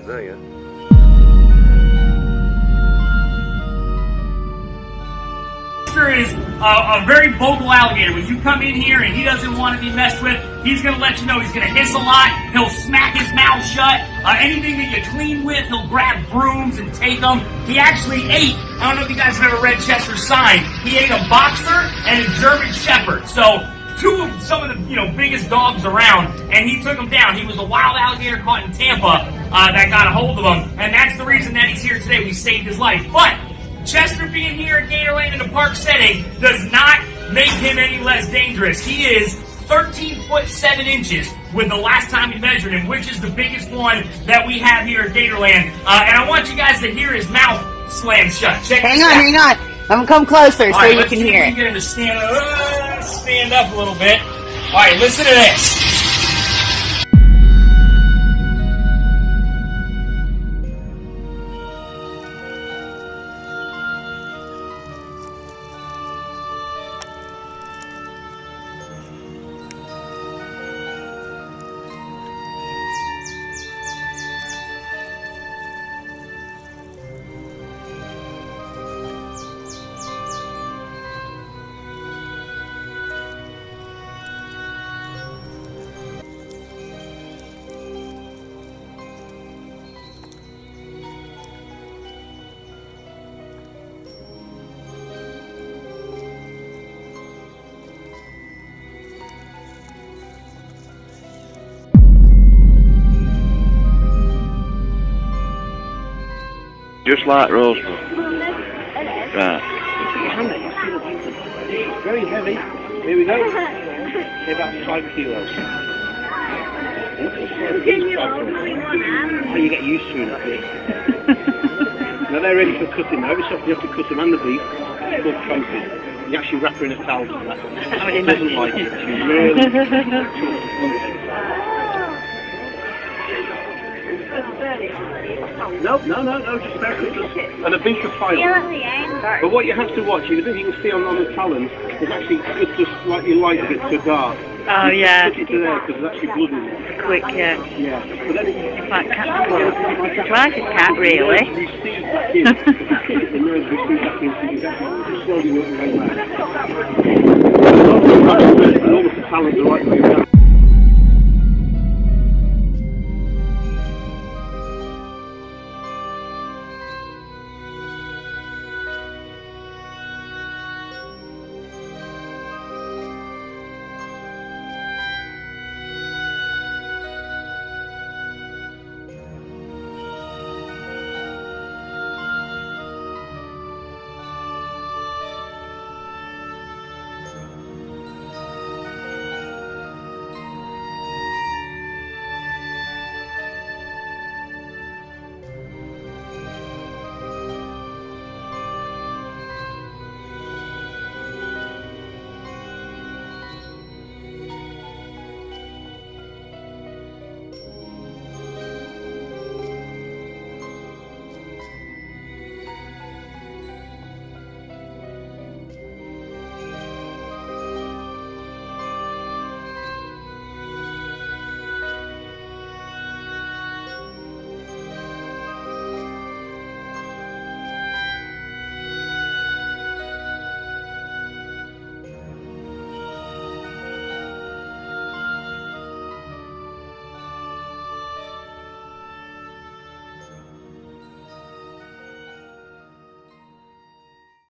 there yet. Is a very vocal alligator. When you come in here and he doesn't want to be messed with, he's going to let you know. He's going to hiss a lot. He'll smack his mouth shut. Anything that you clean with, he'll grab brooms and take them. He actually ate, I don't know if you guys have ever read Chester's Sign, he ate a boxer and a German Shepherd. So two of some of the biggest dogs around, and he took them down. He was a wild alligator caught in Tampa that got a hold of him, and that's the reason that he's here today. We saved his life. But Chester being here at Gatorland in a park setting does not make him any less dangerous. He is 13 foot 7 inches with the last time we measured him, which is the biggest one that we have here at Gatorland. And I want you guys to hear his mouth slam shut. Check this out. Hang on. I'm gonna come closer so you can hear it. Get him to stand up a little bit. All right, listen to this. Just like Rosebud. Right. Very heavy. Here we go. Say about 5 kilos. How you get used to it, I think. Now they're ready for cutting now. Every so often you have to cut them and the beef. It's called coating. You actually wrap her in a towel for that. She doesn't like it. She really... No, just very and a beak of file. Yeah, at the end. But what you have to watch, you can see on the talons, there's actually just slightly light bit to dark. Oh, yeah. Put it to there because there's actually blood in it. Quick, yeah. Yeah. But then it's like cat's blood. It's like a cat, really. Receive that in. The nerves receive that in, so you can slowly work your way back.